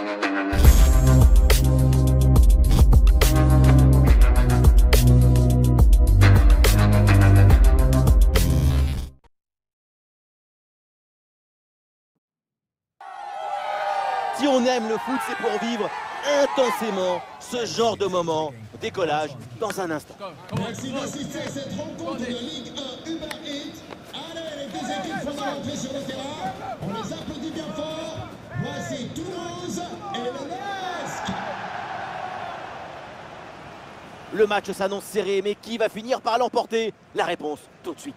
Si on aime le foot, c'est pour vivre intensément ce genre de moment. Décollage dans un instant. Merci d'assister à cette rencontre de Ligue 1 Uber Eats. Allez, les deux équipes vont rentrer sur le terrain. On les applaudit bien fort. Voici Toulouse et le LASK. Le match s'annonce serré, mais qui va finir par l'emporter? La réponse tout de suite.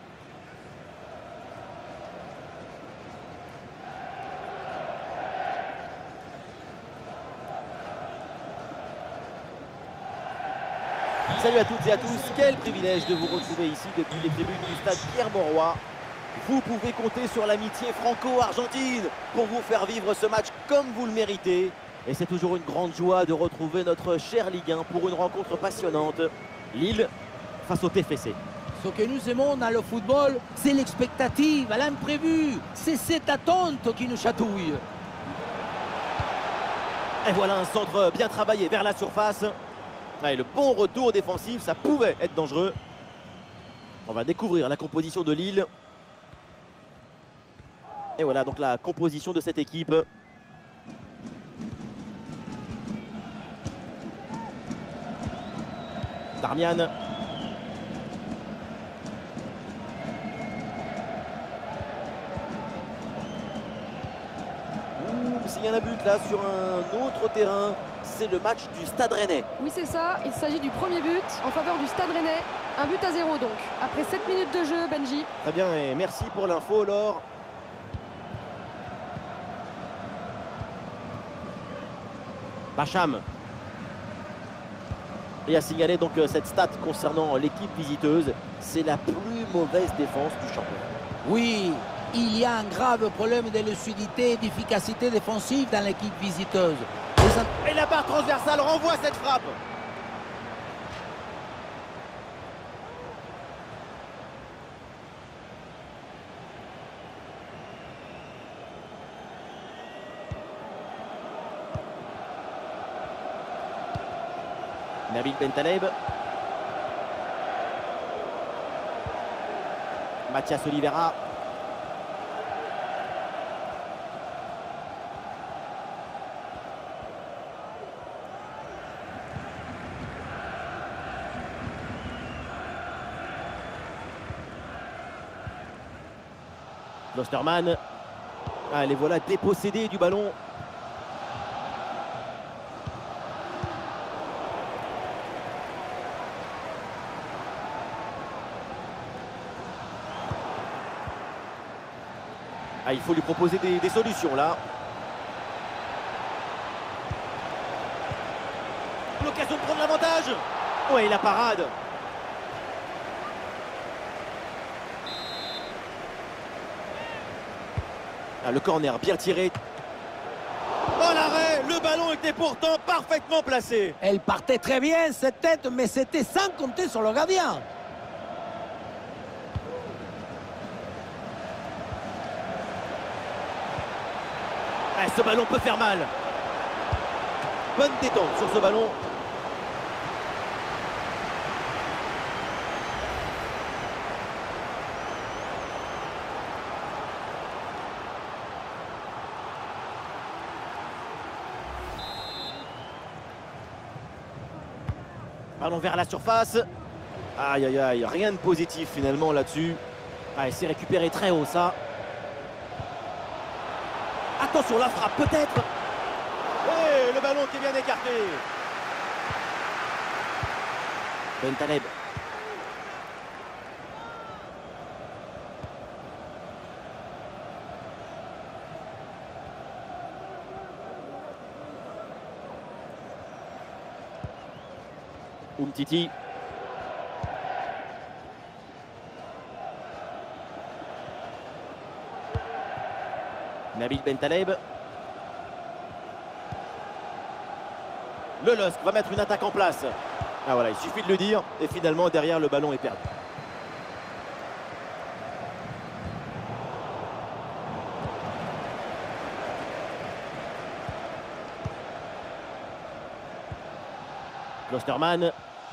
Salut à toutes et à tous, quel privilège de vous retrouver ici depuis les tribunes du stade Pierre-Mauroy. Vous pouvez compter sur l'amitié franco-argentine pour vous faire vivre ce match comme vous le méritez. Et c'est toujours une grande joie de retrouver notre cher Ligue 1 pour une rencontre passionnante. Lille face au TFC. Ce que nous aimons dans le football, c'est l'expectative, l'imprévu. C'est cette attente qui nous chatouille. Et voilà un centre bien travaillé vers la surface. Et le bon retour défensif, ça pouvait être dangereux. On va découvrir la composition de Lille. Et voilà donc la composition de cette équipe. Darmian. S'il y a un but là sur un autre terrain, c'est le match du Stade Rennais. Oui, c'est ça. Il s'agit du premier but en faveur du Stade Rennais. Un but à 0 donc. Après 7 minutes de jeu, Benji. Très bien et merci pour l'info, Laure. Bacham. Et à signaler donc cette stat concernant l'équipe visiteuse. C'est la plus mauvaise défense du championnat. Oui, il y a un grave problème de lucidité et d'efficacité défensive dans l'équipe visiteuse. Et la barre transversale renvoie cette frappe. Nabil Bentaleb. Mathias Oliveira. Klostermann. Ah, les voilà dépossédés du ballon. Ah, il faut lui proposer des solutions là. L'occasion de prendre l'avantage. Ouais, la parade. Ah, le corner bien tiré. Oh l'arrêt. Le ballon était pourtant parfaitement placé. Elle partait très bien cette tête, mais c'était sans compter sur le gardien. Ah, ce ballon peut faire mal. Bonne détente sur ce ballon. Ballon vers la surface. Aïe aïe aïe, rien de positif finalement là-dessus. Ah, c'est récupéré très haut ça. Attention la frappe peut-être. Et le ballon qui est bien écarté. Bentaleb. Umtiti. Nabil Bentaleb. Le LOSC va mettre une attaque en place. Ah voilà, il suffit de le dire. Et finalement, derrière, le ballon est perdu. Klostermann.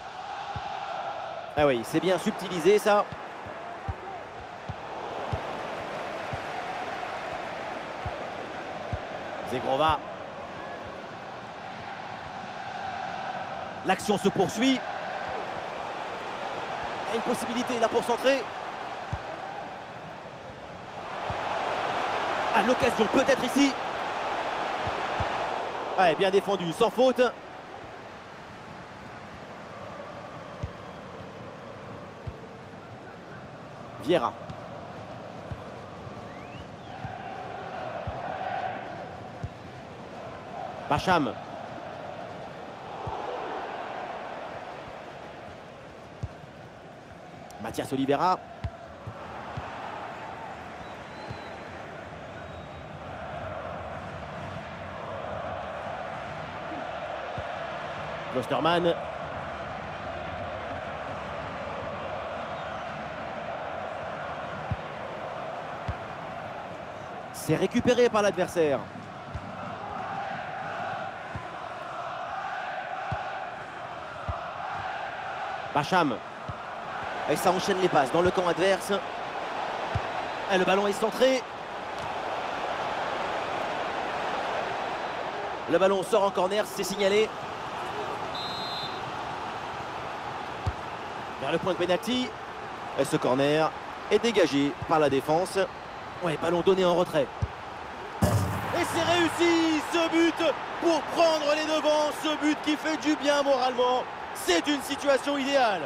Ah oui, c'est bien subtilisé ça. Zegrova. L'action se poursuit. Il y a une possibilité là pour centrer. Ah, l'occasion peut-être ici. Ouais, bien défendu, sans faute. Vieira. Bacham. Mathias Oliveira. Klostermann. C'est récupéré par l'adversaire. Bacham. Et ça enchaîne les passes dans le camp adverse. Et le ballon est centré. Le ballon sort en corner, c'est signalé. Vers le point de pénalty. Et ce corner est dégagé par la défense. Ouais, ballon donné en retrait. Et c'est réussi, ce but pour prendre les devants. Ce but qui fait du bien moralement. C'est une situation idéale.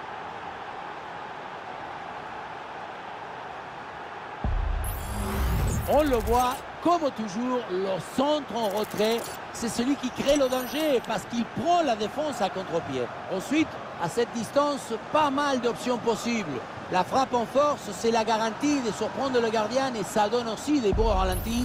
On le voit, comme toujours, le centre en retrait, c'est celui qui crée le danger parce qu'il prend la défense à contre-pied. Ensuite, à cette distance, pas mal d'options possibles. La frappe en force, c'est la garantie de surprendre le gardien et ça donne aussi des beaux ralentis.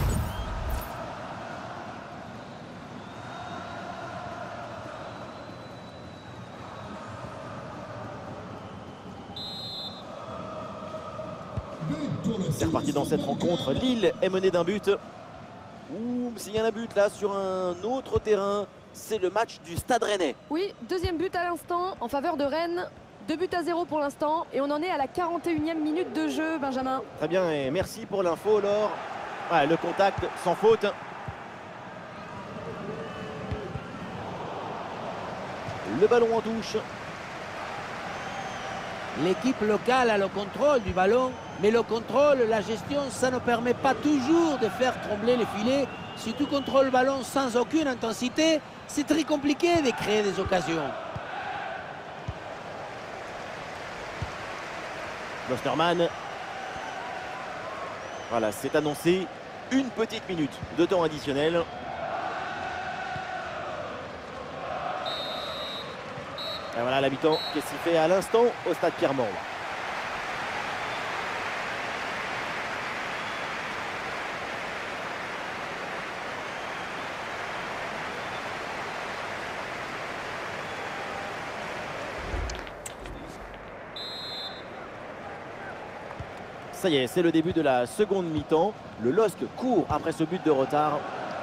C'est reparti dans cette rencontre. Lille est menée d'un but. Ouh, s'il y a un but là sur un autre terrain, c'est le match du Stade Rennais. Oui, deuxième but à l'instant en faveur de Rennes. 2-0 pour l'instant et on en est à la 41e minute de jeu, Benjamin. Très bien et merci pour l'info, Laure. Ouais, le contact sans faute. Le ballon en touche. L'équipe locale a le contrôle du ballon, mais le contrôle, la gestion, ça ne permet pas toujours de faire trembler les filets. Si tu contrôles le ballon sans aucune intensité, c'est très compliqué de créer des occasions. Klostermann. Voilà, c'est annoncé. Une petite minute de temps additionnel. Et voilà l'habitant qu'est-ce qu'il fait à l'instant au stade Pierre-Mauroy. Ça y est, c'est le début de la seconde mi-temps. Le LOSC court après ce but de retard.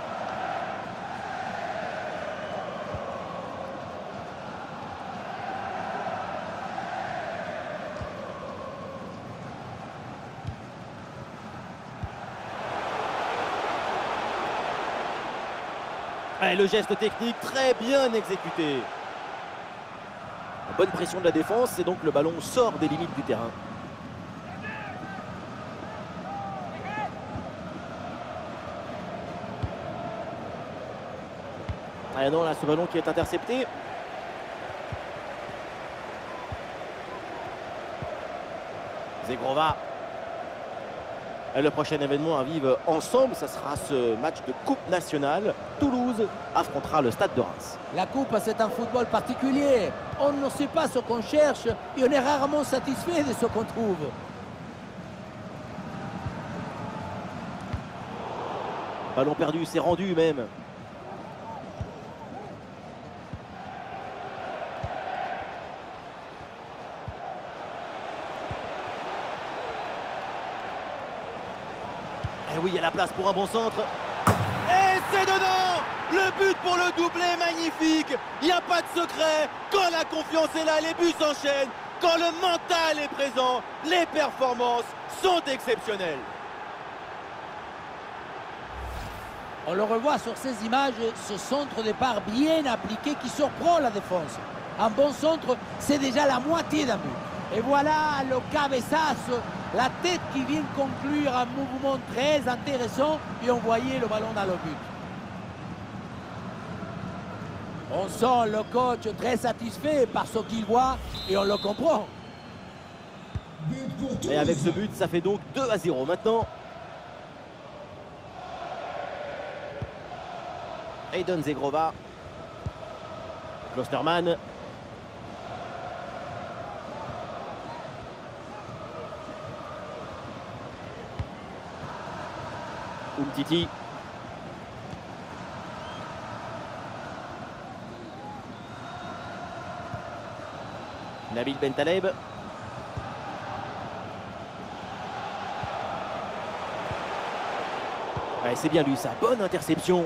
Et le geste technique très bien exécuté. Bonne pression de la défense et donc le ballon sort des limites du terrain. Ah non, là ce ballon qui est intercepté. Zegrova. Et le prochain événement arrive ensemble, ça sera ce match de Coupe nationale. Toulouse affrontera le Stade de Reims. La Coupe, c'est un football particulier. On ne sait pas ce qu'on cherche et on est rarement satisfait de ce qu'on trouve. Ballon perdu, c'est rendu même. Et oui, il y a la place pour un bon centre. Et c'est dedans! Le but pour le doublé, magnifique. Il n'y a pas de secret. Quand la confiance est là, les buts s'enchaînent. Quand le mental est présent, les performances sont exceptionnelles. On le revoit sur ces images, ce centre de part bien appliqué qui surprend la défense. Un bon centre, c'est déjà la moitié d'un but. Et voilà le cabeçazo, la tête qui vient conclure un mouvement très intéressant et envoyer le ballon dans le but. On sent le coach très satisfait par ce qu'il voit et on le comprend. Et avec ce but, ça fait donc 2-0 maintenant. Aiden Zegrova. Klostermann. Umtiti. Nabil Bentaleb. Ouais, c'est bien lui, sa bonne interception.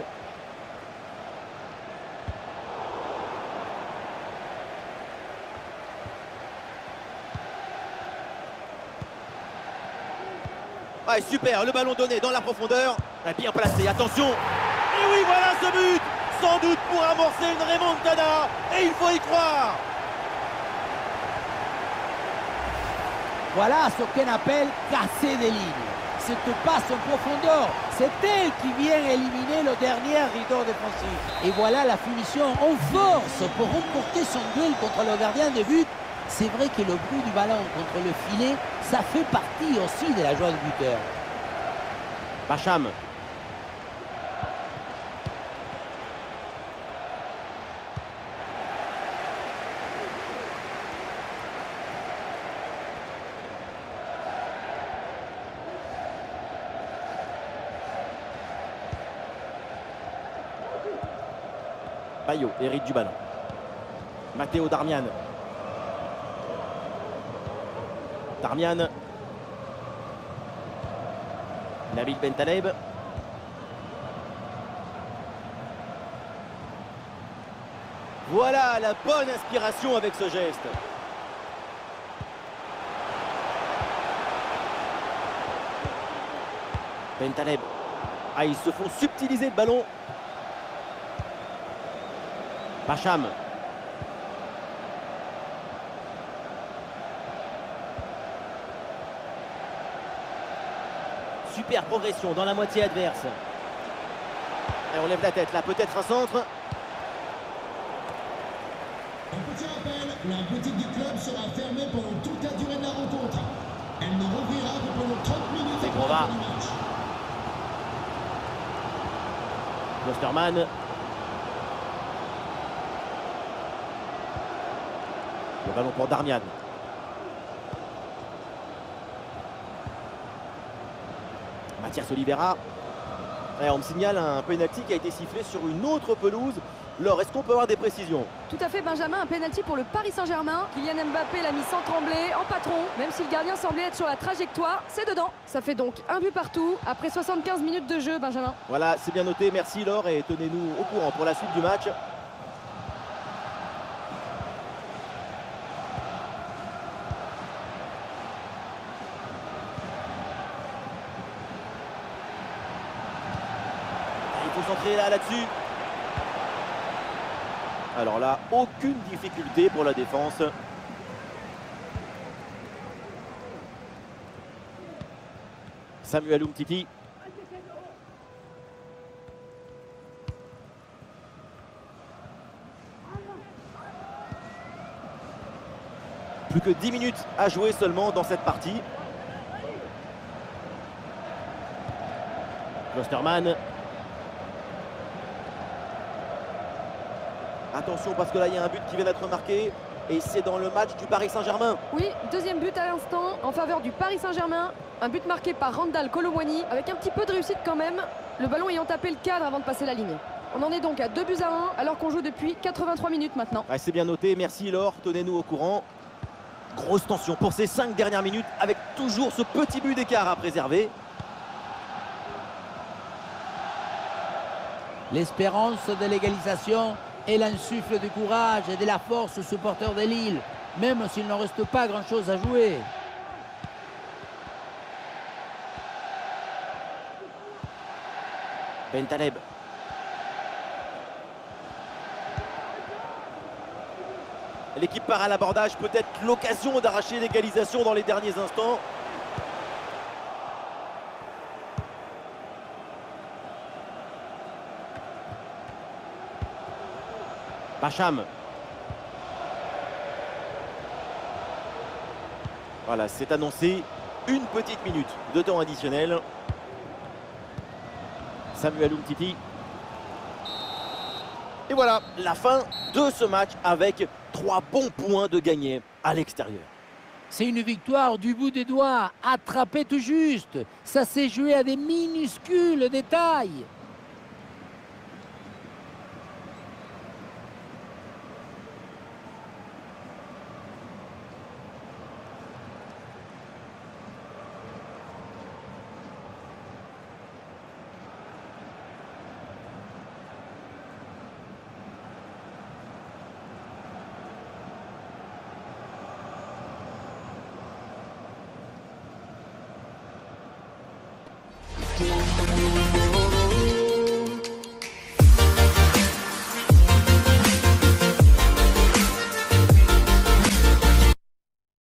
Ouais, super, le ballon donné dans la profondeur. Bien placé, attention. Et oui, voilà ce but. Sans doute pour amorcer une remontada. Et il faut y croire. Voilà ce qu'on appelle casser des lignes. Cette passe en profondeur, c'est elle qui vient éliminer le dernier rideau défensif. Et voilà la finition en force pour remporter son duel contre le gardien de but. C'est vrai que le bruit du ballon contre le filet, ça fait partie aussi de la joie du buteur. Bacham. Bayo hérite du ballon. Matteo Darmian. Darmian. Nabil Bentaleb. Voilà la bonne inspiration avec ce geste. Bentaleb. Ah, ils se font subtiliser le ballon. Bacham. Super progression dans la moitié adverse. Et on lève la tête là, peut-être un centre. Un petit rappel, la boutique du club sera fermée pendant toute la durée de la rencontre. Elle ne rouvrira que pendant 30 minutes C'est après la fin du match. Klostermann. Le ballon pour Darmian. Mathias Oliveira. Et on me signale un penalty qui a été sifflé sur une autre pelouse. Laure, est-ce qu'on peut avoir des précisions? Tout à fait, Benjamin, un pénalty pour le Paris Saint-Germain. Kylian Mbappé l'a mis sans trembler, en patron. Même si le gardien semblait être sur la trajectoire, c'est dedans. Ça fait donc un but partout après 75 minutes de jeu, Benjamin. Voilà, c'est bien noté. Merci Laure et tenez-nous au courant pour la suite du match. Il faut s'entrer là-dessus. Alors là, aucune difficulté pour la défense. Samuel Umtiti. Plus que 10 minutes à jouer seulement dans cette partie. Klostermann. Attention parce que là il y a un but qui vient d'être marqué et c'est dans le match du Paris Saint-Germain. Oui, deuxième but à l'instant en faveur du Paris Saint-Germain. Un but marqué par Randal Kolo Muani avec un petit peu de réussite quand même. Le ballon ayant tapé le cadre avant de passer la ligne. On en est donc à 2 buts à 1 alors qu'on joue depuis 83 minutes maintenant. Ouais, c'est bien noté, merci Laure, tenez-nous au courant. Grosse tension pour ces 5 dernières minutes avec toujours ce petit but d'écart à préserver. L'espérance de l'égalisation, elle insuffle du courage et de la force aux supporters de Lille, même s'il n'en reste pas grand-chose à jouer. Bentaleb. L'équipe part à l'abordage, peut-être l'occasion d'arracher l'égalisation dans les derniers instants. Bacham. Voilà, c'est annoncé. Une petite minute de temps additionnel. Samuel Umtiti. Et voilà, la fin de ce match avec 3 bons points de gagné à l'extérieur. C'est une victoire du bout des doigts, attrapée tout juste. Ça s'est joué à des minuscules détails. Thank you.